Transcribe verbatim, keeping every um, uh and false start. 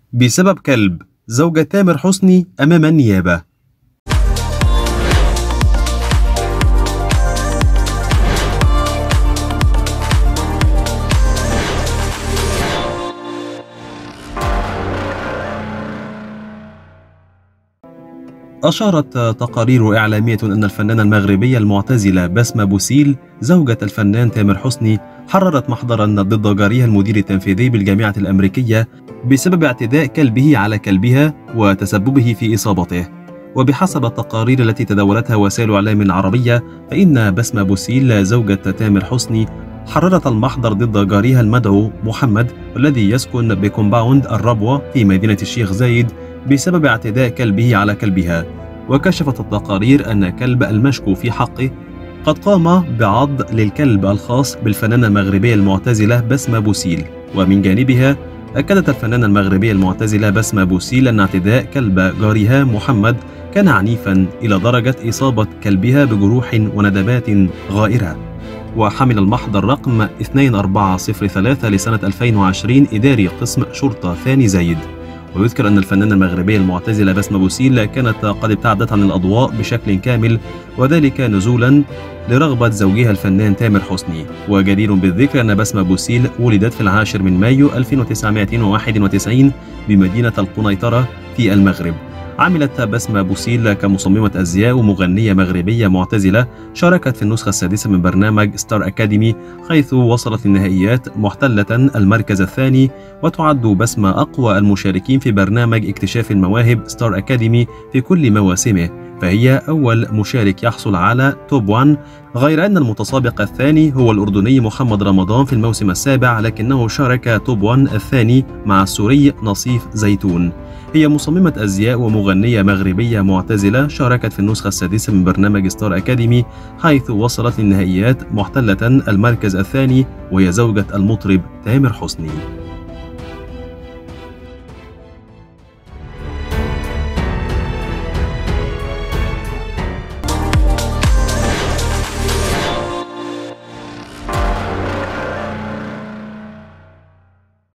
بسبب كلب، زوجة تامر حسني أمام النيابة. أشارت تقارير إعلامية أن الفنانة المغربية المعتزلة بسمة بوسيل زوجة الفنان تامر حسني حررت محضرا ضد جارها المدير التنفيذي بالجامعة الأمريكية بسبب اعتداء كلبه على كلبها وتسببه في إصابته. وبحسب التقارير التي تداولتها وسائل إعلام عربية، فإن بسمة بوسيل زوجة تامر حسني حررت المحضر ضد جارها المدعو محمد الذي يسكن بكومباوند الربوة في مدينة الشيخ زايد بسبب اعتداء كلبه على كلبها. وكشفت التقارير أن كلب المشكو في حقه قد قام بعض للكلب الخاص بالفنانة المغربية المعتزلة بسمة بوسيل. ومن جانبها أكدت الفنانة المغربية المعتزلة بسمة بوسيل أن اعتداء كلب جارها محمد كان عنيفا إلى درجة إصابة كلبها بجروح وندبات غائرة. وحمل المحضر رقم اثنين أربعة صفر ثلاثة لسنة ألفين وعشرين إداري قسم شرطة ثاني زايد. ويذكر أن الفنانة المغربية المعتزلة بسمة بوسيل كانت قد ابتعدت عن الأضواء بشكل كامل، وذلك نزولا لرغبة زوجها الفنان تامر حسني. وجدير بالذكر أن بسمة بوسيل ولدت في العاشر من مايو ألف وتسعمائة وواحد وتسعين بمدينة القنيطرة في المغرب. عملت بسمة بوسيل كمصممة أزياء ومغنية مغربية معتزلة، شاركت في النسخة السادسة من برنامج ستار أكاديمي حيث وصلت للنهائيات محتلة المركز الثاني. وتعد بسمة أقوى المشاركين في برنامج اكتشاف المواهب ستار أكاديمي في كل مواسمه، فهي أول مشارك يحصل على توب واحد، غير أن المتسابق الثاني هو الأردني محمد رمضان في الموسم السابع، لكنه شارك توب واحد الثاني مع السوري نصيف زيتون. هي مصممة أزياء ومغنية مغربية معتزلة، شاركت في النسخة السادسة من برنامج ستار أكاديمي حيث وصلت للنهائيات محتلة المركز الثاني، وهي زوجة المطرب تامر حسني.